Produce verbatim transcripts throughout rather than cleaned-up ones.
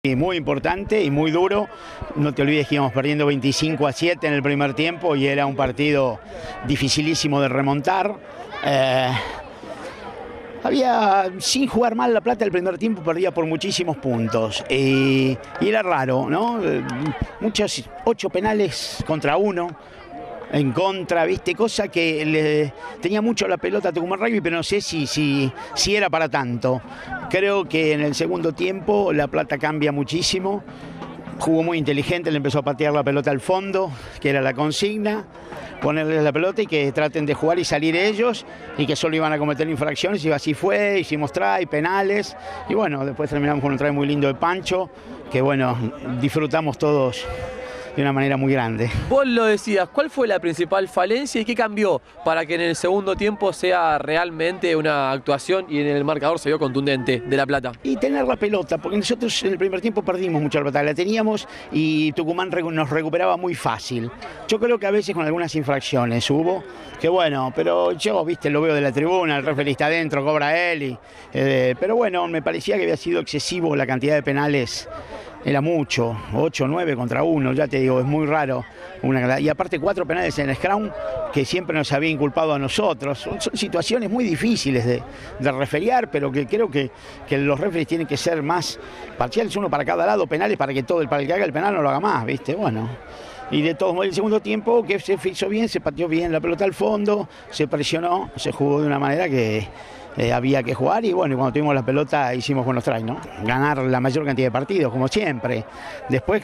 Y muy importante y muy duro. No te olvides que íbamos perdiendo veinticinco a siete en el primer tiempo y era un partido dificilísimo de remontar. Eh, había, sin jugar mal La Plata el primer tiempo, perdía por muchísimos puntos. Y, y era raro, ¿no? Muchos, ocho penales contra uno. En contra, ¿viste? Cosa que le, tenía mucho la pelota a Tucumán Rugby, pero no sé si, si, si era para tanto. Creo que en el segundo tiempo La Plata cambia muchísimo. Jugó muy inteligente, le empezó a patear la pelota al fondo, que era la consigna, ponerles la pelota y que traten de jugar y salir ellos, y que solo iban a cometer infracciones, y así fue, hicimos try, penales, y bueno, después terminamos con un try muy lindo de Pancho, que bueno, disfrutamos todos de una manera muy grande. Vos lo decías, ¿cuál fue la principal falencia y qué cambió para que en el segundo tiempo sea realmente una actuación y en el marcador se vio contundente de La Plata? Y tener la pelota, porque nosotros en el primer tiempo perdimos mucho la pelota, la teníamos y Tucumán nos recuperaba muy fácil. Yo creo que a veces con algunas infracciones hubo, que bueno, pero yo, viste, lo veo de la tribuna, el referee está adentro, cobra él, y, eh, pero bueno, me parecía que había sido excesivo la cantidad de penales. Era mucho, ocho, nueve contra uno, ya te digo, es muy raro. Una, y aparte cuatro penales en el scrum que siempre nos había inculpado a nosotros. Son, son situaciones muy difíciles de, de referiar, pero que creo que, que los referees tienen que ser más parciales, uno para cada lado, penales para que todo el, para el que haga el penal no lo haga más, ¿viste? Bueno. Y de todos modos, el segundo tiempo que se hizo bien, se pateó bien la pelota al fondo, se presionó, se jugó de una manera que eh, había que jugar y bueno, y cuando tuvimos la pelota hicimos buenos tries, ¿no? Ganar la mayor cantidad de partidos, como siempre. Después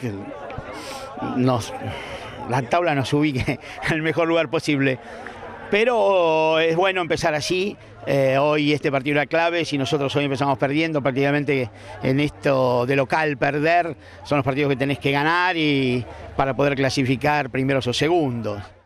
nos, la tabla nos ubique en el mejor lugar posible. Pero es bueno empezar así. Eh, hoy este partido era clave. Si nosotros hoy empezamos perdiendo, prácticamente en esto de local perder, son los partidos que tenés que ganar y para poder clasificar primeros o segundos.